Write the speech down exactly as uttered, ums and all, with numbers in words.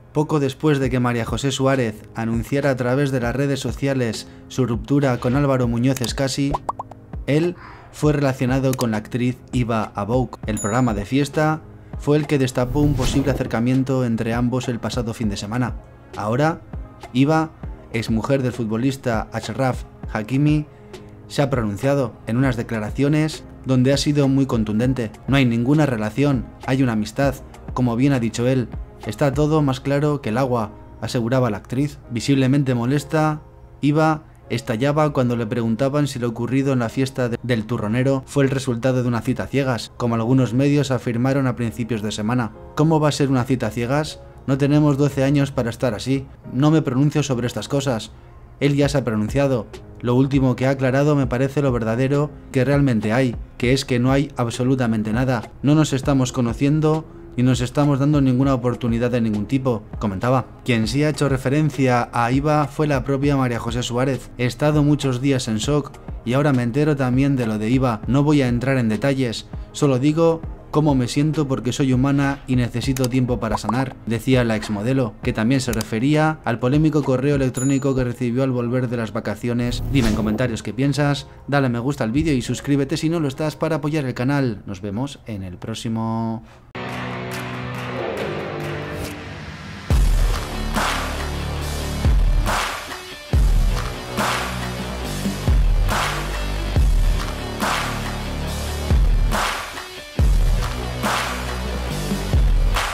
Poco después de que María José Suárez anunciara a través de las redes sociales su ruptura con Álvaro Muñoz Scassi, él fue relacionado con la actriz Iva Abouk. El programa de fiesta fue el que destapó un posible acercamiento entre ambos el pasado fin de semana. Ahora, Iva, exmujer del futbolista Achraf Hakimi, se ha pronunciado en unas declaraciones donde ha sido muy contundente. No hay ninguna relación, hay una amistad, como bien ha dicho él. Está todo más claro que el agua, aseguraba la actriz. Visiblemente molesta, Iva estallaba cuando le preguntaban si lo ocurrido en la fiesta de del turronero fue el resultado de una cita a ciegas, como algunos medios afirmaron a principios de semana. ¿Cómo va a ser una cita a ciegas? No tenemos doce años para estar así. No me pronuncio sobre estas cosas. Él ya se ha pronunciado. Lo último que ha aclarado me parece lo verdadero que realmente hay, que es que no hay absolutamente nada. No nos estamos conociendo ni nos estamos dando ninguna oportunidad de ningún tipo, comentaba. Quien sí ha hecho referencia a Iva fue la propia María José Suárez. He estado muchos días en shock y ahora me entero también de lo de Iva. No voy a entrar en detalles, solo digo cómo me siento porque soy humana y necesito tiempo para sanar, decía la exmodelo, que también se refería al polémico correo electrónico que recibió al volver de las vacaciones. Dime en comentarios qué piensas, dale a me gusta al vídeo y suscríbete si no lo estás para apoyar el canal. Nos vemos en el próximo...